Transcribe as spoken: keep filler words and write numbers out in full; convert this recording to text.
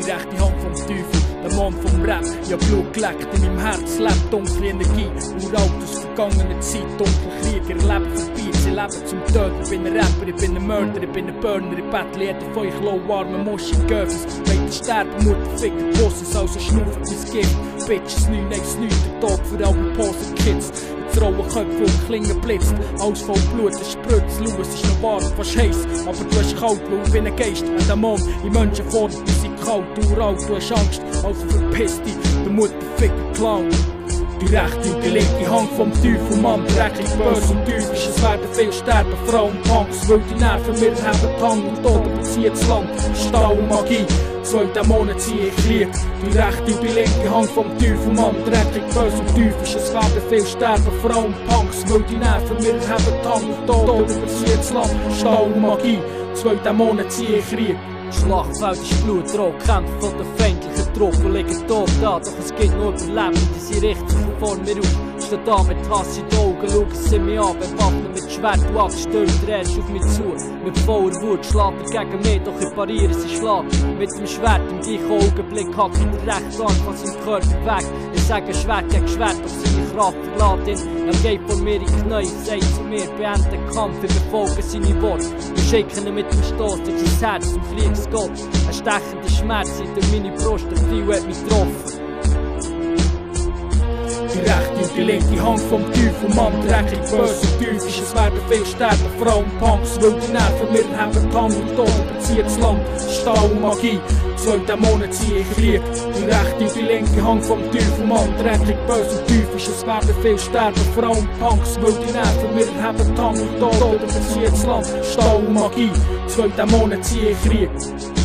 die rechte Hand vom Teufel, der Mann vom Rap. Ich hab Blut geleckt, in meinem Herz lebt dunkle Energie. Uralt aus vergangener Zeit, dunkle Krieger leben vorbei, sie leben zum Tod. Ich bin ein Rapper, ich bin ein Mörder, ich bin ein Burner, ich battle jeder von euch low-armen Mosch in Göfes. Wollt ihr sterben, Mutter, ficken Bosses, also schnaufen bis Gift. Bitches neun eins neun, der Tag für alle Poser-Kids. Jetzt rollen Köpfe und Klingen blitzt, alles voll Blut, es spritzt, schau, es ist noch warm, fast heiß, aber du hast kalt, weil ich bin ein Geist, ein Dämon, in Menschen vor dir, die sind kalt, uralt, du hast Angst, also verpiss dich, der Mutter, ficker, Clown. Die rechte und die linke Hand vom Teufel, Mann, dreckig, böse und typisch. Es werden viel sterben, Frauen, Punks, weil die Nerven mir haben die Hand und Tod überzieht das Land. Stahl und Magie, zwei Dämonen ziehe ich Krieg. Die rechte und die linke Hand vom Teufel, Mann, dreckig, böse und typisch. Es werden viel sterben, Frauen, Punks, weil die Nerven mir haben die Hand und Tod überzieht das Land. Stahl und Magie, zwei Dämonen ziehe ich Krieg. Schlachtfeld ist blutrot, Kämpfe von der feindlichen Truppe liegen tot da, doch es gibt nur Überlebende, sie richten sich vor mir auf. Stehe da mit Hass in den Augen, schauen sie mich an, bewaffnet mit Schwert und Axt, stürmt er erst auf mich zu. Mit voller Wut schlägt er gegen mich, doch ich pariere sie Schlag. Mit dem Schwert im gleichen Augenblick hack ich den rechten Arm von seinem Körper weg. Ich sage Schwert gegen Schwert, doch seine Kraft verlässt ihn. Er geht vor mir in die Knie, sagt zu mir, beende den Kampf, ich befolge seine Worte. Wir schicken ihn mit dem Stoß durch sein Herz zum Kriegsgott. Ein stechender Schmerz hinter meine Brust, der Pfeil hat mich getroffen. Die rechte und die linke Hand vom Teufel, Mann, dreckig, böse und typisch. Es werden viel sterben, Frauen, Punks, weil die Nerven mir haben die Hand und Tod überzieht das Land. Stahl und Magie, zwei Dämonen ziehe ich Krieg. Die rechte und die linke Hand vom Teufel, Mann, dreckig, böse und typisch. Es werden viel sterben, Frauen, Punks, weil die Nerven mir haben die Hand und Tod überzieht das Land. Stahl und Magie, zwei Dämonen ziehe ich Krieg.